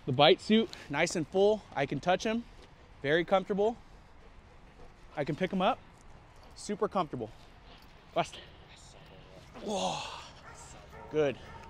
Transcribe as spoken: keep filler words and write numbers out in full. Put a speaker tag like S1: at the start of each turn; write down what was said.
S1: The bite suit, nice and full. I can touch him, very comfortable. I can pick him up, super comfortable. Bust. Whoa, good.